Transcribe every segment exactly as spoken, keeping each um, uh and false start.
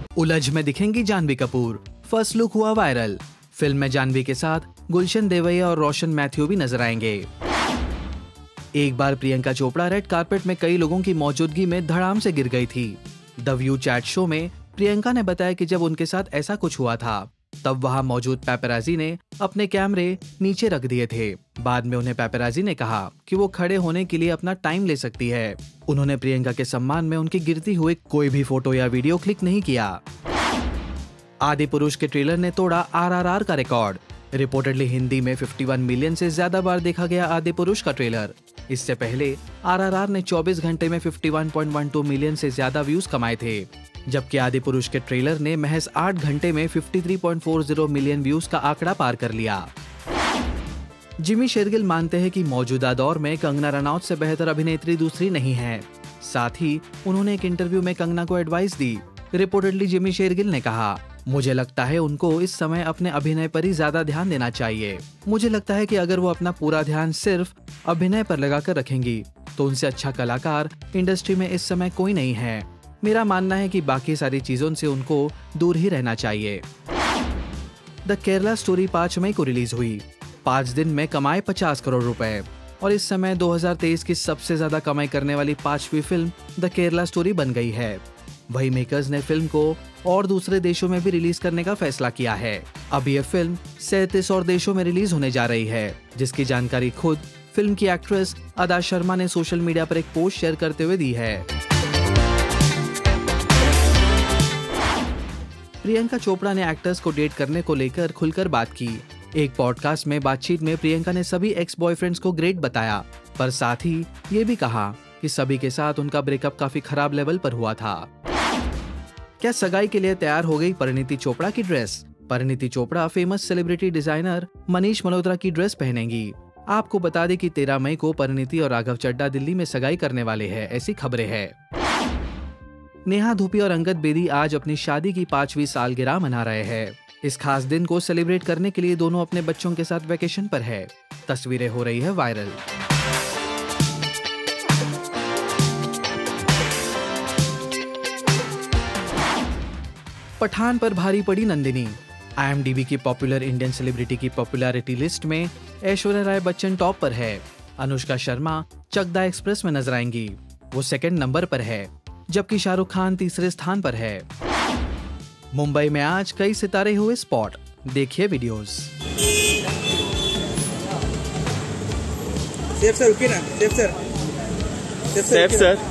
उलझ में दिखेंगी जानवी कपूर, फर्स्ट लुक हुआ वायरल। फिल्म में जानवी के साथ गुलशन देवैया और रोशन मैथ्यू भी नजर आएंगे। एक बार प्रियंका चोपड़ा रेड कार्पेट में कई लोगों की मौजूदगी में धड़ाम से गिर गई थी। द व्यू चैट शो में प्रियंका ने बताया कि जब उनके साथ ऐसा कुछ हुआ था तब वहां मौजूद पैपराजी ने अपने कैमरे नीचे रख दिए थे। बाद में उन्हें पैपराजी ने कहा कि वो खड़े होने के लिए अपना टाइम ले सकती है। उन्होंने प्रियंका के सम्मान में उनकी गिरती हुई कोई भी फोटो या वीडियो क्लिक नहीं किया। आदि पुरुष के ट्रेलर ने तोड़ा आरआरआर का रिकॉर्ड। रिपोर्टेडली हिंदी में इक्यावन मिलियन से ज्यादा बार देखा गया आदि पुरुष का ट्रेलर। इससे पहले आरआरआर ने चौबीस घंटे में इक्यावन पॉइंट बारह मिलियन से ज्यादा व्यूज कमाए थे, जबकि आदि पुरुष के ट्रेलर ने महज आठ घंटे में तिरेपन पॉइंट चार शून्य मिलियन व्यूज का आंकड़ा पार कर लिया। जिमी शेरगिल मानते हैं कि मौजूदा दौर में कंगना रनौत से बेहतर अभिनेत्री दूसरी नहीं है। साथ ही उन्होंने एक इंटरव्यू में कंगना को एडवाइस दी। रिपोर्टेडली जिमी शेरगिल ने कहा, मुझे लगता है उनको इस समय अपने अभिनय पर ही ज्यादा ध्यान देना चाहिए। मुझे लगता है कि अगर वो अपना पूरा ध्यान सिर्फ अभिनय पर लगाकर रखेंगी तो उनसे अच्छा कलाकार इंडस्ट्री में इस समय कोई नहीं है। मेरा मानना है कि बाकी सारी चीजों से उनको दूर ही रहना चाहिए। द केरला स्टोरी पाँच मई को रिलीज हुई। पाँच दिन में कमाए पचास करोड़ रुपए और इस समय दो हज़ार तेईस की सबसे ज्यादा कमाई करने वाली पांचवी फिल्म द केरला स्टोरी बन गई है। वही मेकर्स ने फिल्म को और दूसरे देशों में भी रिलीज करने का फैसला किया है। अब यह फिल्म सैंतीस और देशों में रिलीज होने जा रही है, जिसकी जानकारी खुद फिल्म की एक्ट्रेस अदा शर्मा ने सोशल मीडिया पर एक पोस्ट शेयर करते हुए दी है। प्रियंका चोपड़ा ने एक्टर्स को डेट करने को लेकर खुलकर बात की। एक पॉडकास्ट में बातचीत में प्रियंका ने सभी एक्स बॉयफ्रेंड्स को ग्रेट बताया, पर साथ ही ये भी कहा कि सभी के साथ उनका ब्रेकअप काफी खराब लेवल पर हुआ था। क्या सगाई के लिए तैयार हो गई परिणीति चोपड़ा की dress? Parineeti Chopra famous celebrity designer Manish Malhotra की ड्रेस पहनेंगी। आपको बता दें कि तेरह मई को परिणीति और राघव चड्ढा दिल्ली में सगाई करने वाले हैं, ऐसी खबरें हैं। नेहा धूपी और अंगद बेदी आज अपनी शादी की पांचवी सालगिरह मना रहे हैं। इस खास दिन को सेलिब्रेट करने के लिए दोनों अपने बच्चों के साथ वेकेशन पर है। तस्वीरें हो रही है वायरल। पठान पर भारी पड़ी नंदिनी। आईएमडीबी की पॉपुलर इंडियन सेलिब्रिटी की पॉपुलैरिटी लिस्ट में ऐश्वर्या राय बच्चन टॉप पर है। अनुष्का शर्मा चकदा एक्सप्रेस में नजर आएंगी, वो सेकंड नंबर पर है, जबकि शाहरुख खान तीसरे स्थान पर है। मुंबई में आज कई सितारे हुए स्पॉट, देखिए वीडियोस। सेफ सर, रुकिए ना, safe sir, safe sir, safe sir.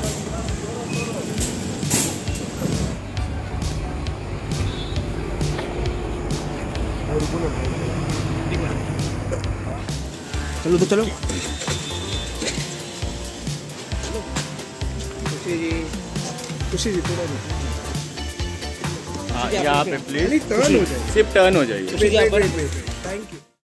चलो तो चलो। खुशी जी, खुशी जी थोड़ा हाँ, यहाँ पे प्लीज टर्न हो जाए, सिर्फ टर्न हो जाइए। Thank you.